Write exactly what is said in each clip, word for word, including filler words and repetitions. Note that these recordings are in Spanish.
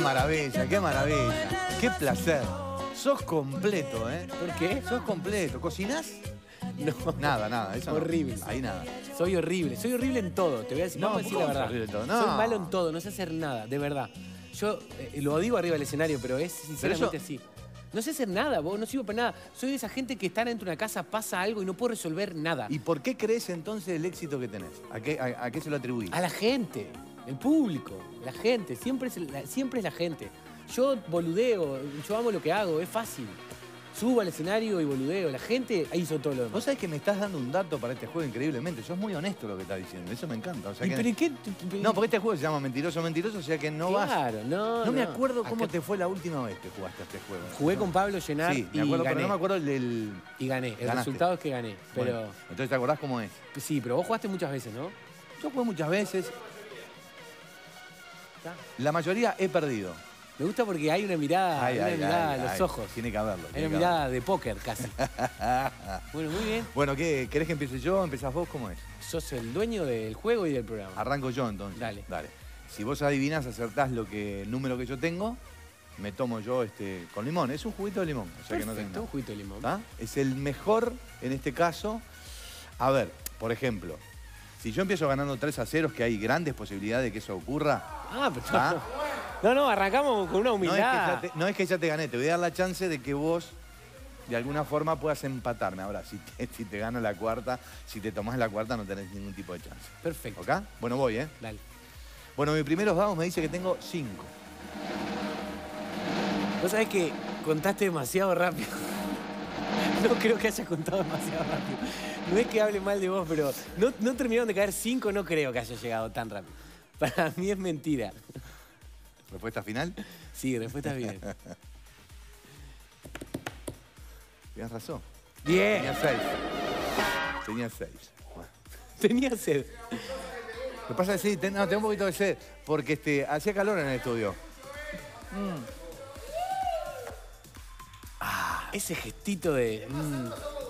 maravilla, qué maravilla. Qué placer. Sos completo, ¿eh? ¿Por qué? Sos completo. ¿Cocinás? No. Nada, nada. Eso horrible. No. Ahí nada. Soy horrible. Soy horrible en todo. Te voy a decir, No, vamos a decir la verdad. horrible en todo? No. Soy malo en todo. No sé hacer nada, de verdad. Yo eh, lo digo arriba del escenario, pero es sinceramente eso... así. No sé hacer nada, vos. No sirvo para nada. Soy de esa gente que está dentro de una casa, pasa algo y no puedo resolver nada. ¿Y por qué crees entonces el éxito que tenés? ¿A qué, a, a qué se lo atribuís? A la gente. El público. La gente. Siempre es la, siempre es la gente. Yo boludeo. Yo amo lo que hago. Es fácil. Subo al escenario y boludeo. La gente hizo todo lo demás. Vos sabés que me estás dando un dato para este juego increíblemente. Sos muy honesto lo que estás diciendo. Eso me encanta. O sea ¿Y que... pero ¿y qué? No, porque este juego se llama Mentiroso, Mentiroso, o sea que no vas... Claro, no, No no. me acuerdo cómo Acá... te fue la última vez que jugaste a este juego. Jugué ¿no? con Pablo Llenart sí, y me acuerdo, gané. pero no me acuerdo el del... Y gané. El Ganaste. resultado es que gané. Pero... Bueno, entonces te acordás cómo es. Sí, pero vos jugaste muchas veces, ¿no? Yo jugué muchas veces. La mayoría he perdido. Me gusta porque hay una mirada, Ay, hay una ay, mirada ay, a los ay. ojos. Tiene que haberlo. Hay tiene una que mirada de póker casi. Bueno, muy bien. Bueno, ¿qué? ¿Querés que empiece yo? ¿Empezás vos? ¿Cómo es? Sos el dueño del juego y del programa. Arranco yo entonces. Dale. Dale. Si vos adivinás, acertás lo que, el número que yo tengo, me tomo yo este con limón. Es un juguito de limón. O sea que no tengo Perfecto, un juguito de limón. ¿Ah? Es el mejor en este caso. A ver, por ejemplo, si yo empiezo ganando tres a cero, que hay grandes posibilidades de que eso ocurra. Ah, pero ¿Ah? no, no, arrancamos con una No humildad. es, que ya te, no es que ya te gané, te voy a dar la chance de que vos de alguna forma puedas empatarme. Ahora, si te, si te gano la cuarta, si te tomás la cuarta no tenés ningún tipo de chance. Perfecto. ¿Ok? Bueno, voy, ¿eh? Dale. Bueno, mis primeros dados me dice que tengo cinco. Vos sabés que contaste demasiado rápido. No creo que hayas contado demasiado rápido. No es que hable mal de vos, pero no, no terminaron de caer cinco, no creo que haya llegado tan rápido. Para mí es mentira. ¿Respuesta final? Sí, respuesta bien. Tienes razón. Bien. Tenía seis. Tenía seis. Bueno. Tenía sed. Lo que pasa es que sí, ten, no, tengo un poquito de sed, porque este, hacía calor en el estudio. Mm. Ah, ese gestito de... Mm,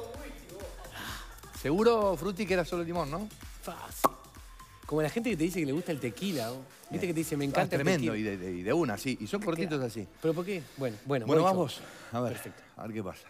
Seguro, Frutti, que era solo limón, ¿no? fácil. Como la gente que te dice que le gusta el tequila, ¿no? Viste que te dice, me encanta Ah, es tremendo, el y tequila. de, de- y de una, sí. Y son cortitos así. ¿Pero por qué? Bueno, bueno. Bueno, voy yo. vamos. A ver, Perfecto. a ver qué pasa.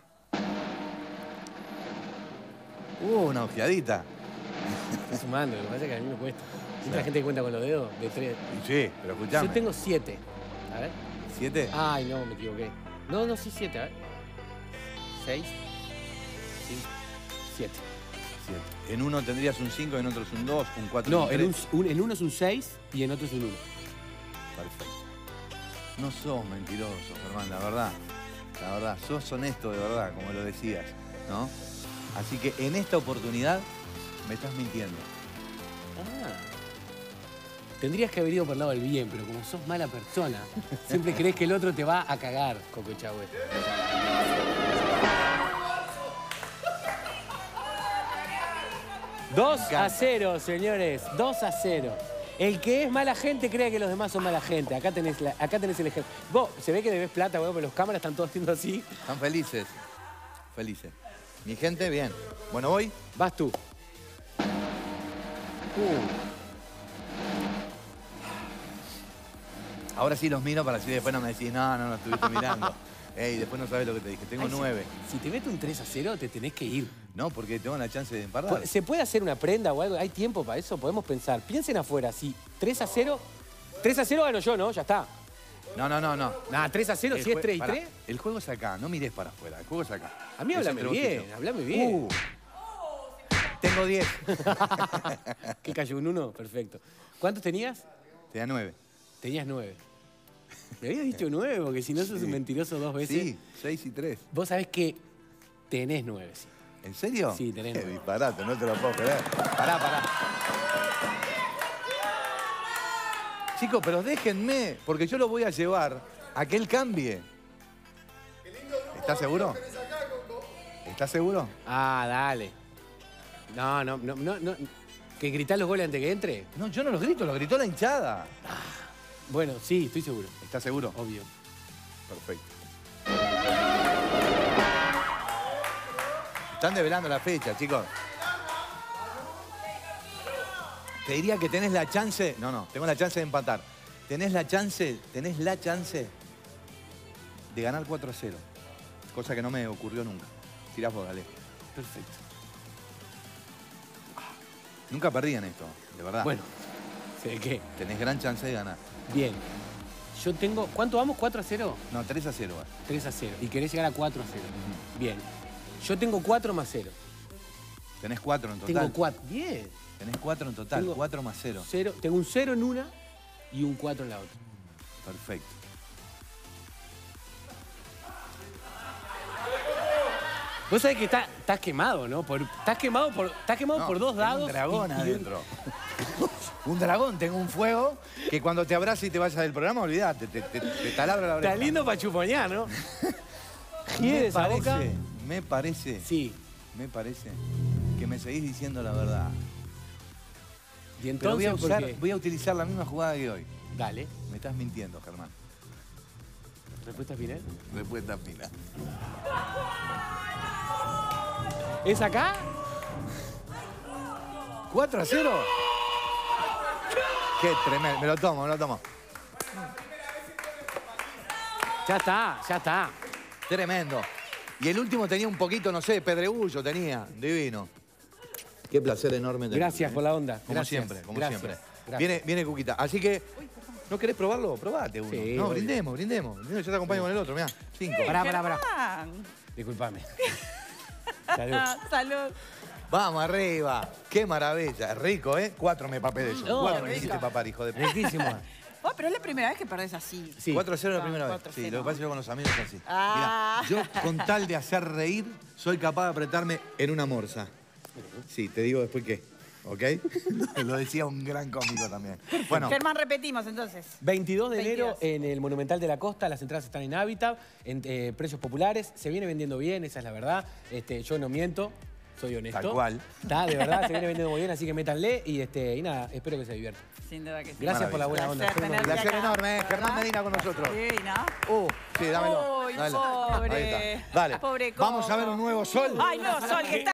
Uh, una ojeadita. Estoy sumando, lo que pasa es que a mí me cuesta. ¿Viste la gente que cuenta con los dedos? De tres. Y sí, pero escuchame. Yo tengo siete. A ver. ¿Siete? Ay, no, me equivoqué. No, no, sí, siete, a ver. Seis. Cinco. Siete. Siete. En uno tendrías un cinco, en otro es un dos, un cuatro, No, un en, tres. un, un- en uno es un seis y en otro es un uno. Perfecto. No sos mentiroso, Germán, la verdad. La verdad, sos honesto de verdad, como lo decías, ¿no? Así que en esta oportunidad me estás mintiendo. Ah. Tendrías que haber ido por el lado del bien, pero como sos mala persona, siempre crees que el otro te va a cagar, Coco Chahue. dos a cero, señores. dos a cero. El que es mala gente cree que los demás son mala gente. Acá tenés, la- acá tenés el ejemplo. Vos, se ve que debes plata, weón, pero los cámaras están todos haciendo así. Están felices. Felices. Mi gente, bien. Bueno, voy. Vas tú. Ahora sí los miro para así después no me decís, no, no, no estuviste mirando. Ey, después no sabes lo que te dije. Tengo Ay, si- nueve. Si te meto un tres a cero, te tenés que ir. No, porque tengo la chance de empatar. ¿Se puede hacer una prenda o algo? ¿Hay tiempo para eso? Podemos pensar. Piensen afuera, si tres a cero... tres a cero gano yo, ¿no? Ya está. No, no, no, no. Nada, tres a cero, El si es jue- tres y pará, tres. El juego es acá, no mires para afuera. El juego es acá. A mí Es háblame entre vos y bien, yo. háblame bien. Uh, tengo diez. ¿Qué cayó? ¿Un uno? Perfecto. ¿Cuántos tenías? Te da nueve. Tenías nueve. Me habías dicho nueve, porque si no sos Sí. un mentiroso dos veces. Sí, seis y tres. Vos sabés que tenés nueve, sí. ¿En serio? Sí, tenés Qué nueve. disparate, no te lo puedo creer. Pará, pará. Chicos, pero déjenme, porque yo lo voy a llevar a que él cambie. ¿Estás seguro? ¿Estás seguro? Ah, dale. No, no, no, no, no. ¿Que gritás los goles antes que entre? No, yo no los grito, lo gritó la hinchada. Bueno, sí, estoy seguro. ¿Estás seguro? Obvio. Perfecto. Están develando la fecha, chicos. Te diría que tenés la chance... No, no, tengo la chance de empatar. tenés la chance, tenés la chance de ganar cuatro a cero. Cosa que no me ocurrió nunca. Tirás vos, dale. Perfecto. Nunca perdí en esto, de verdad. Bueno, ¿sé qué? Tenés gran chance de ganar. Bien. Yo tengo... ¿Cuánto vamos? ¿cuatro a cero? No, tres a cero. Va. tres a cero. Y querés llegar a cuatro a cero. Bien. Yo tengo cuatro más cero. Tenés cuatro en total. Tengo cuatro. Bien. Tenés cuatro en total, Tengo cuatro más cero. Cero. Tengo un cero en una y un cuatro en la otra. Perfecto. Vos sabés que está, estás quemado, ¿no? Por, estás quemado por, estás quemado No, por dos tengo dados. un dragón y- y un- adentro. Un dragón, tengo un fuego que cuando te abraza y te vayas del programa, olvidate, te, te, te taladra la oreja. Está lindo para chuponear, ¿no? Me ¿Quiere esa boca? parece, me parece, Sí. me parece que me seguís diciendo la verdad. Y Pero voy entonces, a, usar, ¿por qué? voy a utilizar la misma jugada que hoy. Dale. Me estás mintiendo, Germán. ¿Respuesta final? Respuesta final. ¿Es acá? ¿cuatro a cero? Qué tremendo. Me lo tomo, me lo tomo. Ya está, ya está. Tremendo. Y el último tenía un poquito, no sé, pedregullo tenía. Divino. Qué placer enorme. tenerte, Gracias ¿eh? por la onda. Como Gracias. siempre, como Gracias. siempre. Gracias. Viene, viene Cuquita. Así que, ¿no querés probarlo? Probate uno. Sí, no, obvio. brindemos, brindemos. Yo te acompaño con el otro, mirá. Cinco. Pará, pará, pará. Germán. Disculpame. Salud. Ah, salud. Vamos arriba. Qué maravilla. Rico, ¿eh? Cuatro me papé de eso. No, Cuatro me rico. hiciste papar, hijo de puta. Riquísimo. Oh, pero es la primera vez que perdés así. Sí. cuatro a cero la Ah, primera vez. cuatro a Sí, cero. lo que pasa es que yo con los amigos es así. Ah. Mirá, yo con tal de hacer reír, soy capaz de apretarme en una morsa. Sí, te digo después qué. ¿Ok? Lo decía un gran cómico también. Bueno, Germán, repetimos entonces. veintidós de enero veintidós. en el Monumental de la Costa, las entradas están en Habitat, en eh, precios populares, se viene vendiendo bien, esa es la verdad. Este, yo no miento, soy honesto. Tal cual. Está, de verdad, se viene vendiendo muy bien, así que métanle y, este, y nada, espero que se diviertan. Sin duda que sí. Gracias por la buena onda. Placer Son unos- tenerte placer acá. enorme, ¿eh? Germán Medina con nosotros. Sí, ¿no? Uh, sí, dámelo. Uy, Dale. pobre. Ahí está. Dale. Pobre Vamos a ver Coco. un nuevo sol. Ay, no, Sol, que está